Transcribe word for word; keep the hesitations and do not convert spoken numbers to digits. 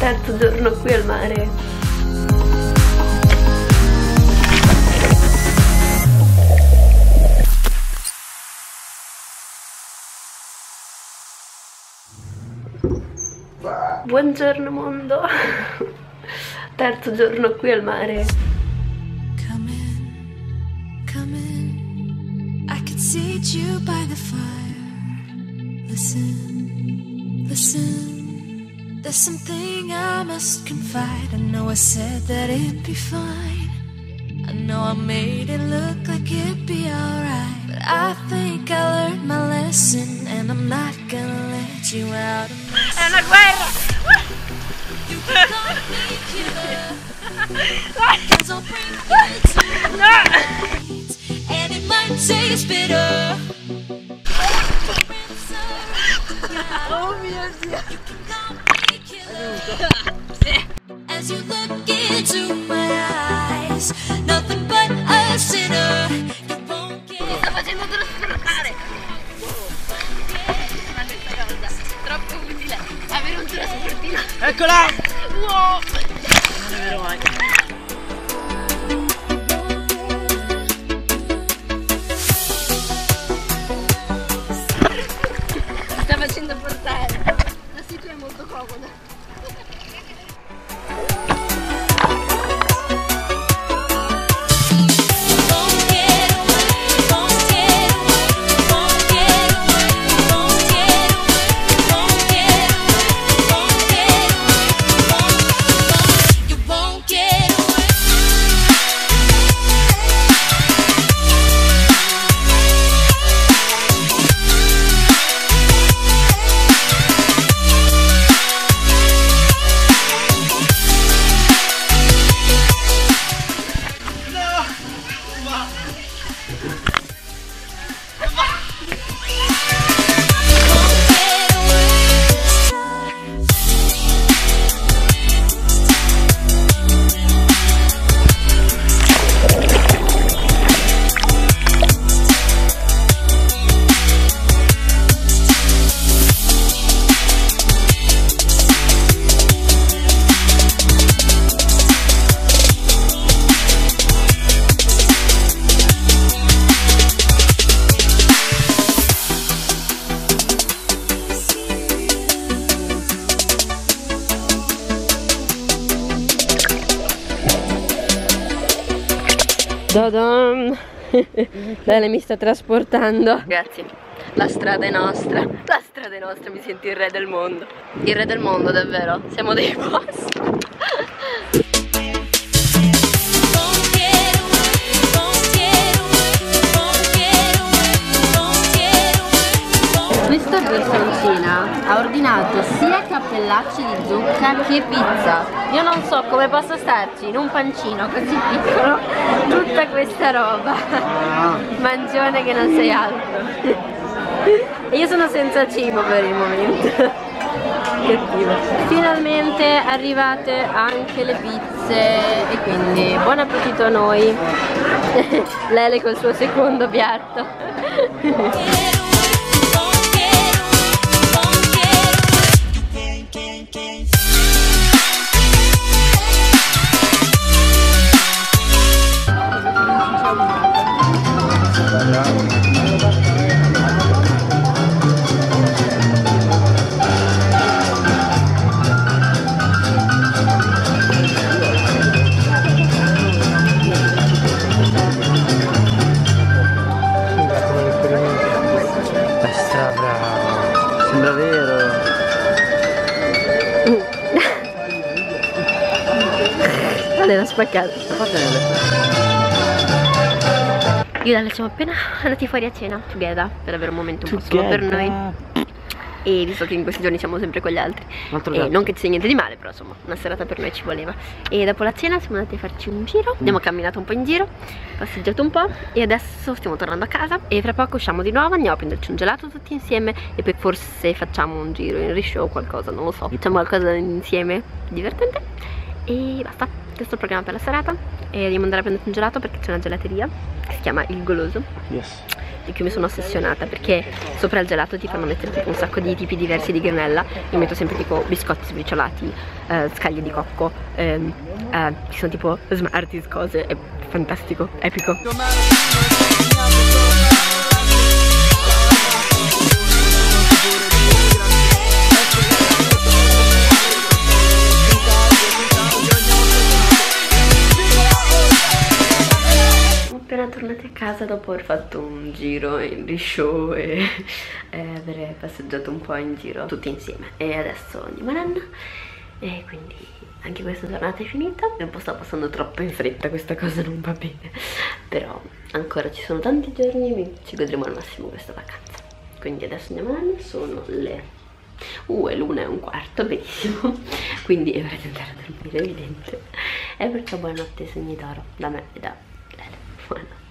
Terzo giorno qui al mare. Buongiorno mondo. Terzo giorno qui al mare. Come in, come in. I could seat you by the fire. Listen, listen. There's something I must confide. I know I said that it'd be fine. I know I made it look like it'd be alright, but I think I learned my lesson, and I'm not gonna let you out of my È una guerra! You can call me killer, 'cause I'll bring you to my knees, and it might taste bitter. Oh mio Dio! You can call me killer. As you look into my eyes, nothing but a sinner. You won't get. Mi sta facendo trasformare! Ma questa cosa è troppo utile avere un trasportino. Eccola! Wow! Non è vero mai. Sta facendo portare. La situ è molto comoda. Dodon! Lei mi sta trasportando. Ragazzi, la strada è nostra. La strada è nostra, mi sento il re del mondo. Il re del mondo, davvero. Siamo dei boss. Questa personcina ha ordinato sia cappellacci di zucca che pizza. Io non so come possa starci in un pancino così piccolo tutta questa roba. Mangione che non sei altro. E io sono senza cibo per il momento. Cattivo. Finalmente arrivate anche le pizze e quindi buon appetito a noi. Lele col suo secondo piatto. Sembra vero. Vale, l'ha spaccato. Io e Dalle siamo appena andati fuori a cena together per avere un momento un po' solo per noi. E visto che in questi giorni siamo sempre con gli altri, e non che ci sia niente di male, però insomma una serata per noi ci voleva. E dopo la cena siamo andati a farci un giro, abbiamo camminato un po' in giro, passeggiato un po' e adesso stiamo tornando a casa e fra poco usciamo di nuovo, andiamo a prenderci un gelato tutti insieme e poi forse facciamo un giro in risciò o qualcosa, non lo so, facciamo qualcosa insieme divertente e basta. Questo è il programma per la serata e dobbiamo andare a prendere un gelato perché c'è una gelateria che si chiama Il Goloso. Yes. di cui mi sono ossessionata, perché sopra il gelato ti fanno mettere tipo un sacco di tipi diversi di granella. Io metto sempre tipo biscotti sbriciolati, eh, scaglie di cocco, ehm, eh, ci sono tipo Smarties, cose, è fantastico, epico. Appena tornati a casa dopo aver fatto un giro in rishow e, e aver passeggiato un po' in giro tutti insieme, e adesso andiamo a nanna, e quindi anche questa giornata è finita. Un po' sta passando troppo in fretta, questa cosa non va bene, però ancora ci sono tanti giorni e ci godremo al massimo questa vacanza. Quindi adesso andiamo a nanna, sono le uh, è l'una e un quarto, benissimo, quindi è ora di andare a dormire, evidente, e perciò buonanotte sogni d'oro da me e da Lele. Buonanotte.